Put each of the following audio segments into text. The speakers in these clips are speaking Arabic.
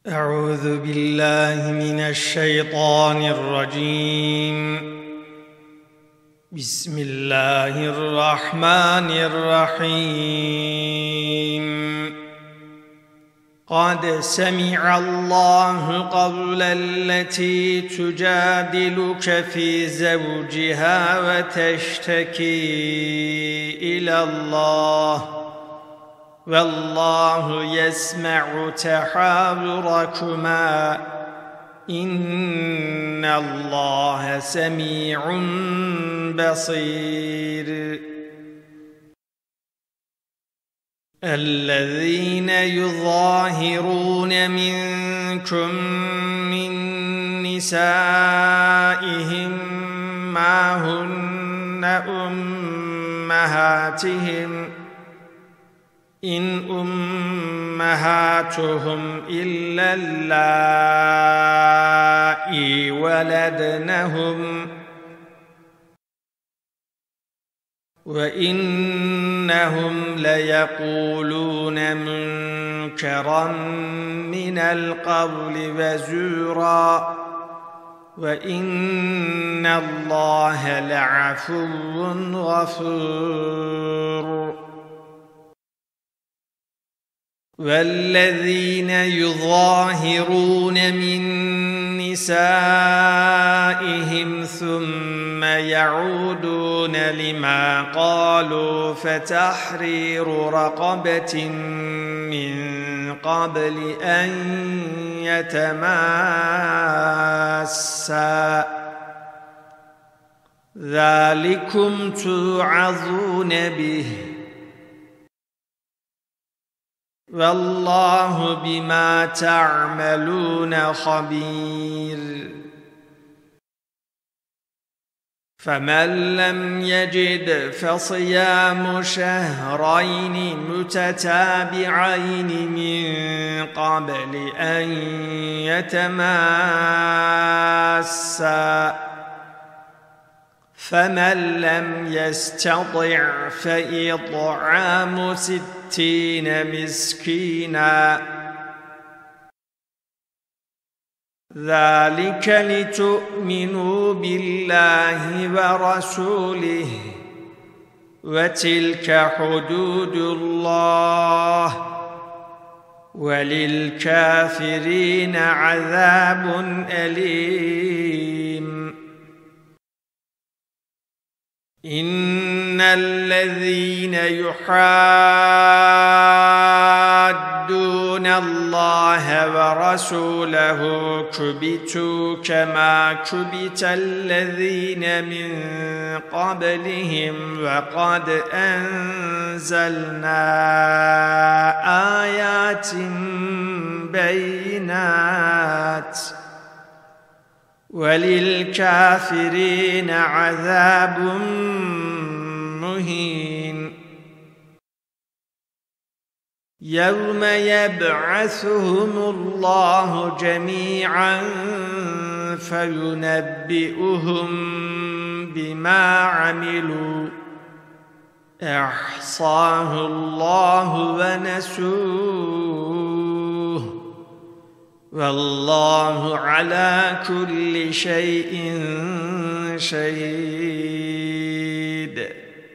أعوذ بالله من الشيطان الرجيم. بسم الله الرحمن الرحيم. قد سمع الله قول التي تجادلك في زوجها وتشتكي إلى الله والله يسمع تحاوركما إن الله سميع بصير. الذين يظاهرون منكم من نسائهم ما هن أمهاتهم إن أمهاتهم إلا اللائي ولدنهم وإنهم ليقولون منكرا من القول وزورا وإن الله لعفو غفور. والذين يظاهرون من نسائهم ثم يعودون لما قالوا فتحرير رقبة من قبل أن يتماسا ذلكم توعظون به والله بما تعملون خبير. فمن لم يجد فصيام شهرين متتابعين من قبل أن يتماسا فمن لم يستطع فإطعام 60 مسكينا ذلك لتؤمنوا بالله ورسوله وتلك حدود الله وللكافرين عذاب أليم. إن الذين يحادون الله ورسوله كبتوا كما كبت الذين من قبلهم وقد أنزلنا آيات بينات وللكافرين عذاب مهين. يوم يبعثهم الله جميعا فينبئهم بما عملوا أحصاه الله ونسوه والله على كل شيء شهيد.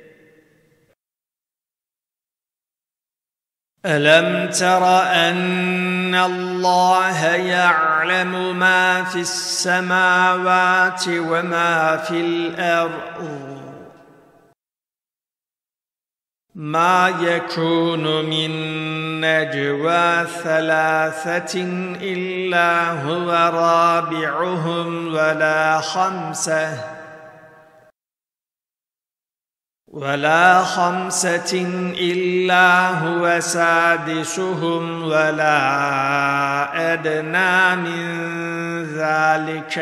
ألم تر أن الله يعلم ما في السماوات وما في الأرض ما يكون من نجوى 3 إلا هو رابعهم ولا 5 إلا هو سادسهم ولا أدنى من ذلك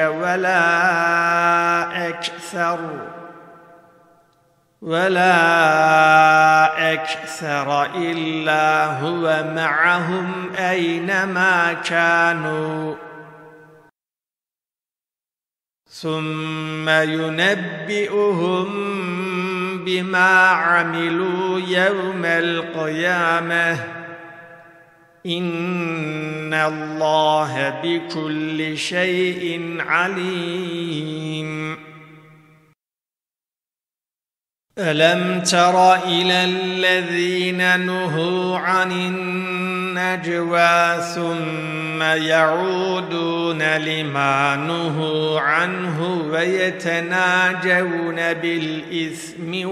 ولا أكثر إلا هو معهم أينما كانوا ثم ينبئهم بما عملوا يوم القيامة إن الله بكل شيء عليم. ألم تر إلى الذين نهوا عن النجوى ثم يعودون لما نهوا عنه ويتناجون بالإثم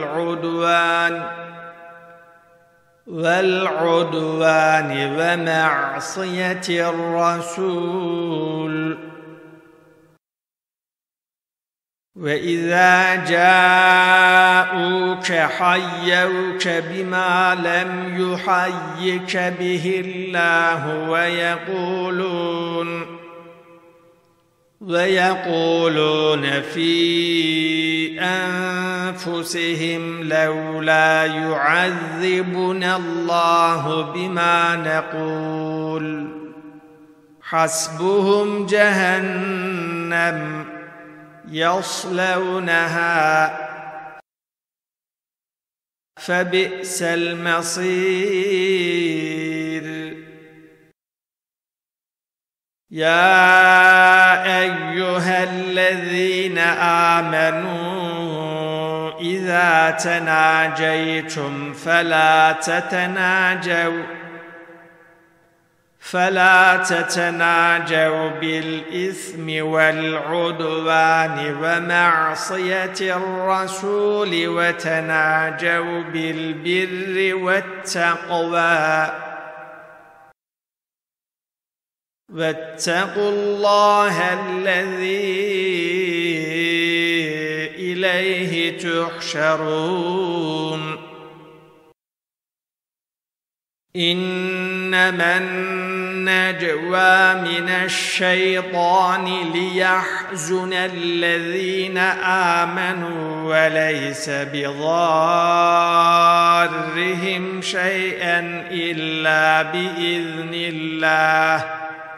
والعدوان ومعصية الرسول، وإذا جاءوك حيوك بما لم يحيك به الله ويقولون في أنفسهم لولا يعذبنا الله بما نقول حسبهم جهنم يصلونها فبئس المصير. يا أيها الذين آمنوا إذا تناجيتم فلا تتناجوا بالإثم والعدوان ومعصية الرسول وتناجوا بالبر والتقوى واتقوا الله الذي إليه تحشرون. إنما النجوى من الشيطان ليحزن الذين آمنوا وليس بضارهم شيئا إلا بإذن الله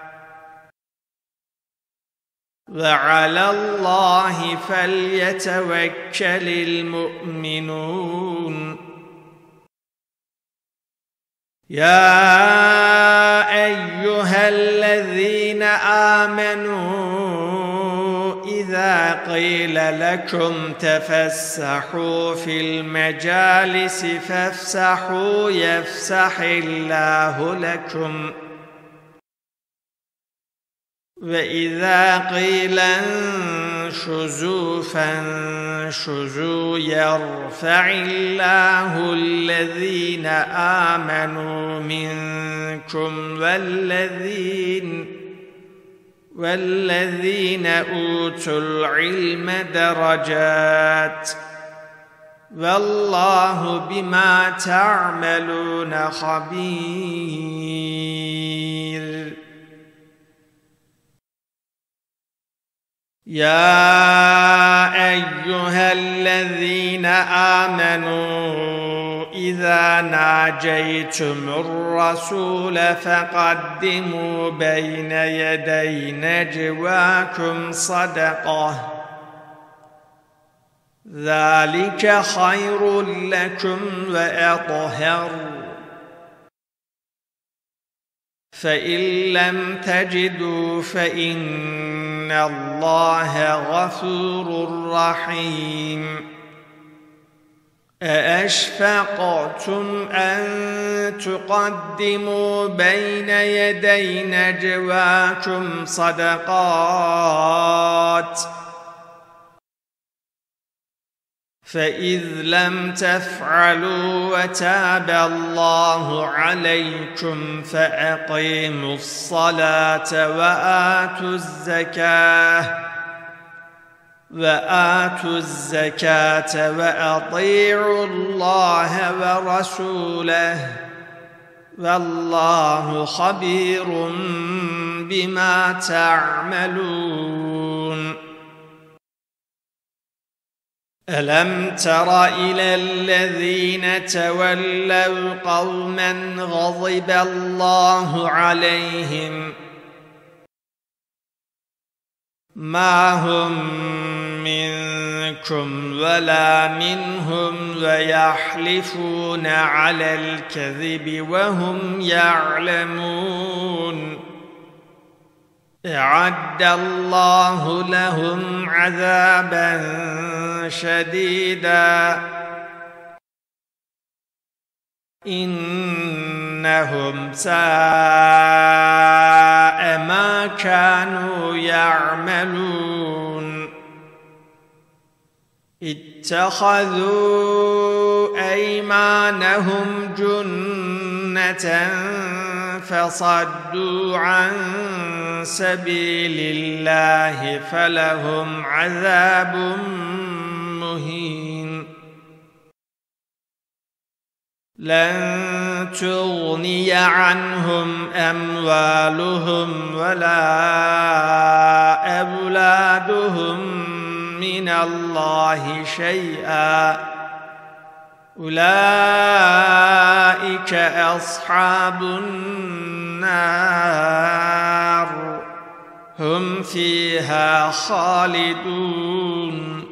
وعلى الله فليتوكل المؤمنون. يا أيها الذين آمنوا إذا قيل لكم تفسحوا في المجالس فافسحوا يفسح الله لكم وإذا قيل انشزوا فانشزوا يرفع الله الذين آمنوا منكم والذين أوتوا العلم درجات والله بما تعملون خبير. يا أيها الذين آمنوا إذا ناجيتم الرسول فقدموا بين يدي نجواكم صدقة ذلك خير لكم وأطهر، فإن لم تجدوا فإن الله غفور رحيم. أأشفقتم أن تقدموا بين يدي نجواكم صدقات فإذ لم تفعلوا وتاب الله عليكم فأقيموا الصلاة وآتوا الزكاة وأطيعوا الله ورسوله والله خبير بما تعملون. ألم تر إلى الذين تولوا قوما غضب الله عليهم ما هم منكم ولا منهم ويحلفون على الكذب وهم يعلمون أعد الله لهم عذابا شديدا إنهم ساء ما كانوا يعملون اتخذوا أيمانهم جنة فصدوا عن سبيل الله فلهم عذاب مهين لن تغني عنهم أموالهم ولا أولادهم من الله شيئا أولئك أصحاب النار هم فيها خالدون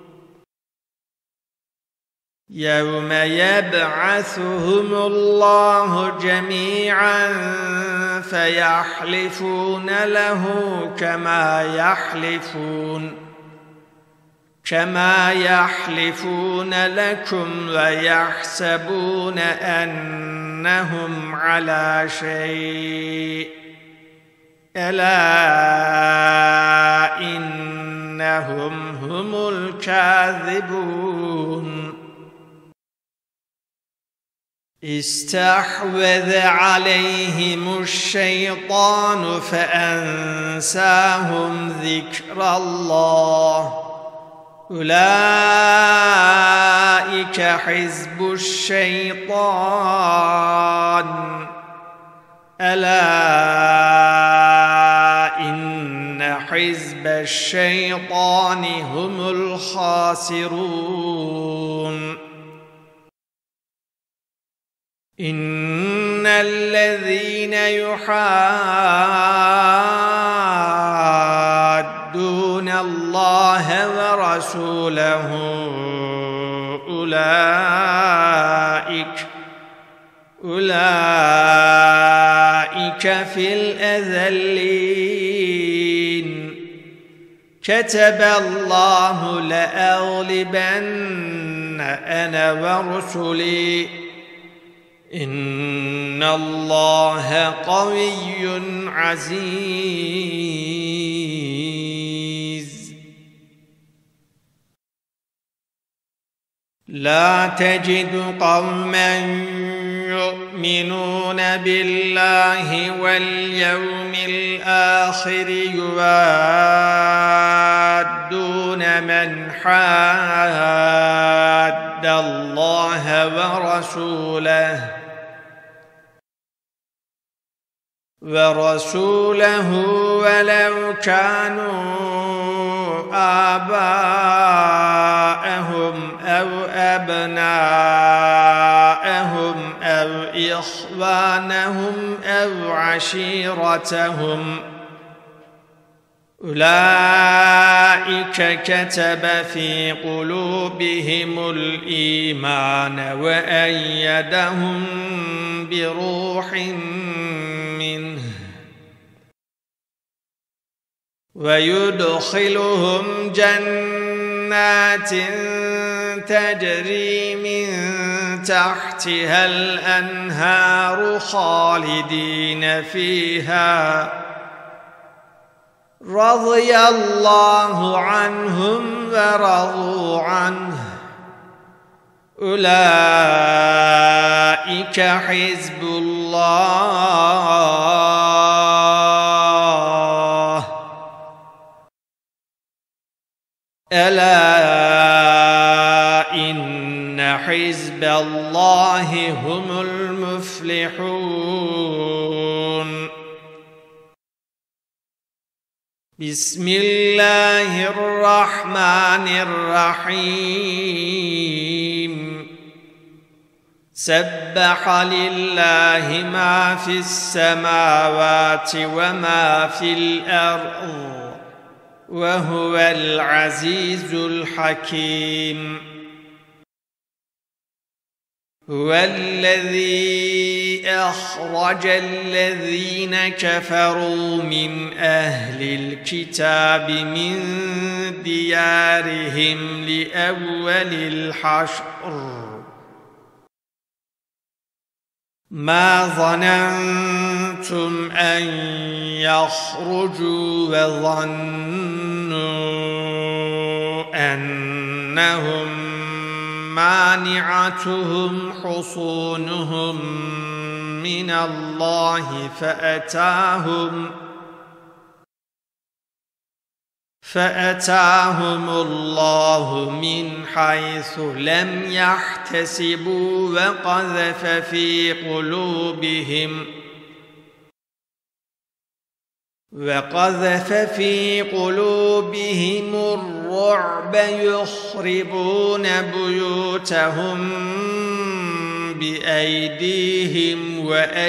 يوم يبعثهم الله جميعا فيحلفون له كما يحلفون لكم ويحسبون أنهم على شيء ألا إنهم هم الكاذبون استحوذ عليهم الشيطان فأنساهم ذكر الله أولئك حزب الشيطان ألا إن حزب الشيطان هم الخاسرون إن الذين يحادون الله ورسوله أولئك في الأذلين كتب الله لأغلبن أنا ورسلي إن الله قوي عزيز لا تجد قوما يؤمنون بالله واليوم الآخر يوادون من حاد الله ورسوله ولو كانوا آباءهم أو أبناءهم أو إخوانهم أو عشيرتهم أولئك كتب في قلوبهم الإيمان وأيدهم بروح منه ويدخلهم جنات تجري من تحتها الأنهار خالدين فيها رضي الله عنهم ورضوا عنه أولئك حزب الله ألا إن حزب الله هم المفلحون بسم الله الرحمن الرحيم سبح لله ما في السماوات وما في الأرض وهو العزيز الحكيم هو الذي أخرج الذين كفروا من أهل الكتاب من ديارهم لأول الحشر ما ظننتم أن يخرجوا وظنوا أنهم مانعتهم حصونهم من الله فأتاهم الله من حيث لم يحتسبوا وقذف في قلوبهم الرعب يخربون بيوتهم بأيديهم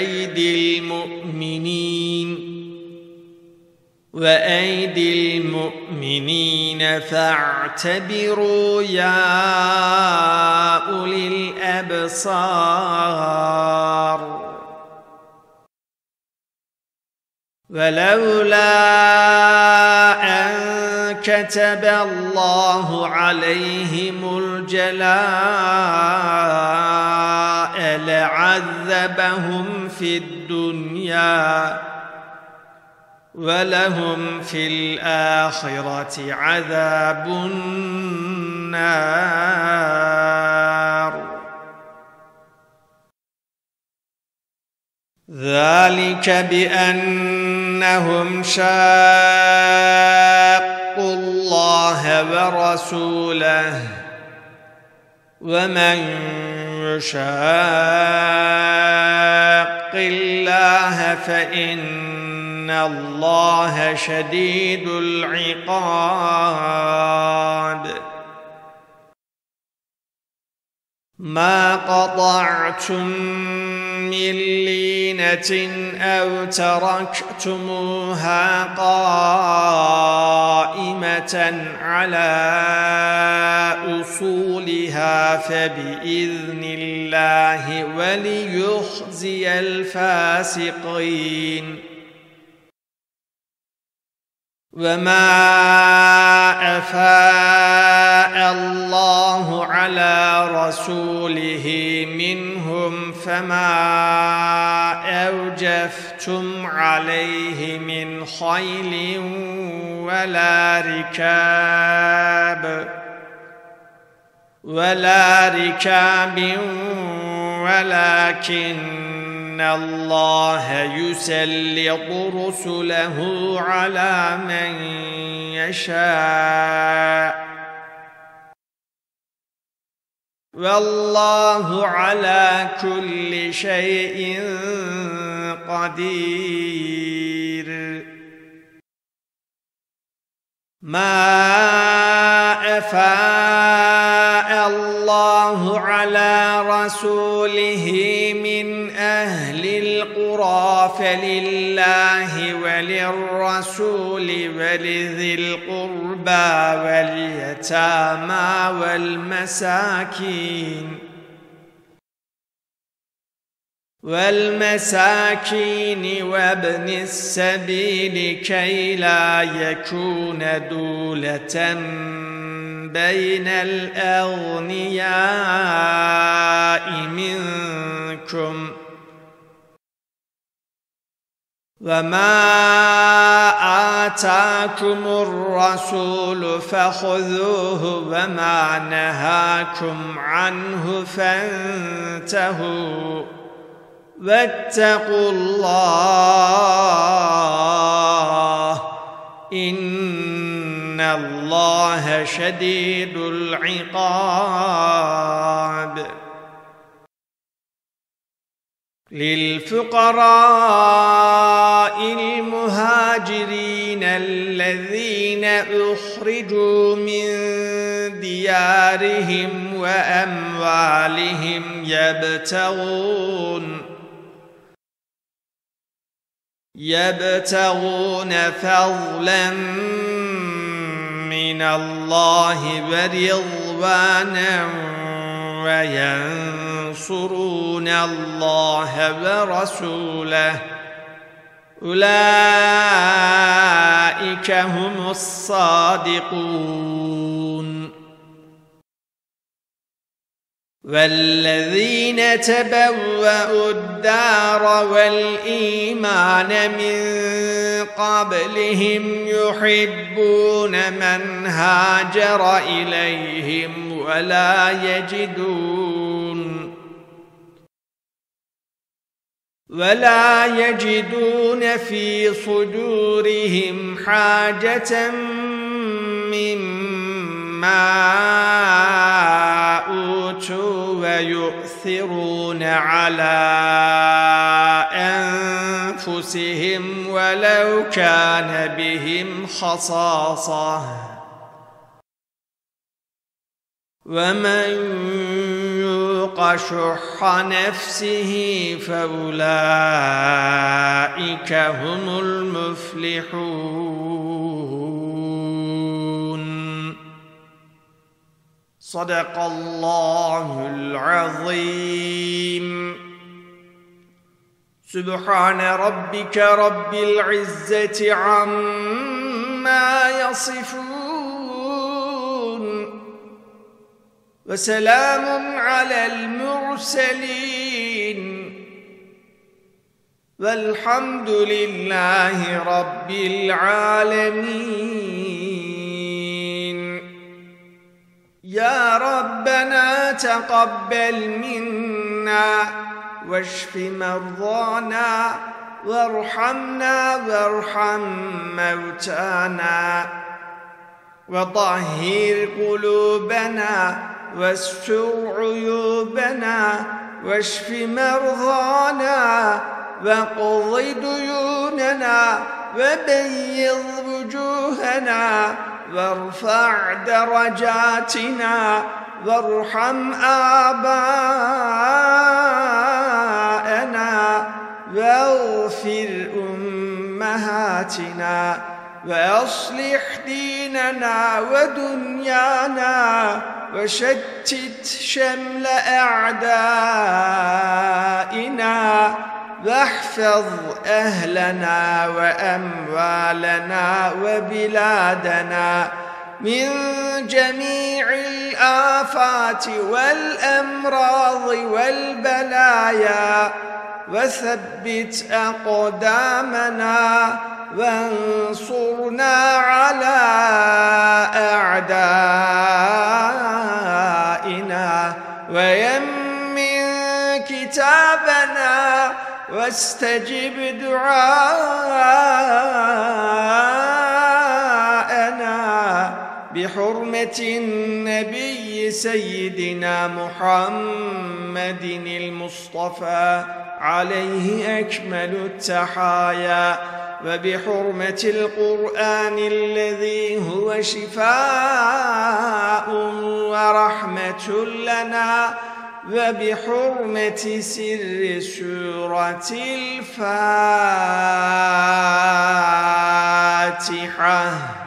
وأيدي المؤمنين فاعتبروا يا أولي الأبصار ولولا أن كتب الله عليهم الجلاء لعذبهم في الدنيا ولهم في الآخرة عذاب النار ذلك بأنهم شاقوا الله ورسوله ومن يشاق الله فإن الله شديد العقاب ما قطعتم من لينة أو تركتموها قائمة على أصولها فبإذن الله وليخزي الفاسقين وما أفاء الله على رسوله منهم فما أوجفتم عليه من خيل ولا ركاب ولكن الله يسلط رسله على من يشاء والله على كل شيء قدير ما أفاء الله على رسوله من أهل القرى فلله وللرسول ولذي القربى واليتامى والمساكين وابن السبيل كي لا يكون دولة بين الأغنياء منكم وما آتاكم الرسول فخذوه وما نهاكم عنه فانتهوا واتقوا الله إن الله شديد العقاب للفقراء المهاجرين الذين أخرجوا من ديارهم وأموالهم يبتغون فضلا من الله ورضوانا وينصرون الله ورسوله أولئك هم الصادقون. والذين تبوأوا الدار والإيمان من قبلهم يحبون من هاجر إليهم ولا يجدون في صدورهم حاجة مما أوتوا ويؤثرون على أنفسهم ولو كان بهم خصاصة ومن يوق شح نفسه فأولئك هم المفلحون. صدق الله العظيم. سبحان ربك رب العزة عما يصفون وسلام على المرسلين والحمد لله رب العالمين. يا ربنا تقبل منا واشف مرضانا وارحمنا وارحم موتانا وطهر قلوبنا واستر عيوبنا واشف مرضانا واقض ديوننا وبيض وجوهنا وارفع درجاتنا وارحم آباءنا واغفر أمهاتنا وأصلح ديننا ودنيانا وشتت شمل أعدائنا واحفظ أهلنا وأموالنا وبلادنا من جميع الآفات والأمراض والبلايا وثبت أقدامنا وانصرنا على أعدائنا ويمن كتابنا واستجب دعاءنا بحرمة النبي سيدنا محمد المصطفى عليه أكمل التحايا وبحرمة القرآن الذي هو شفاء ورحمة لنا وبحرمة سر سورة الفاتحة.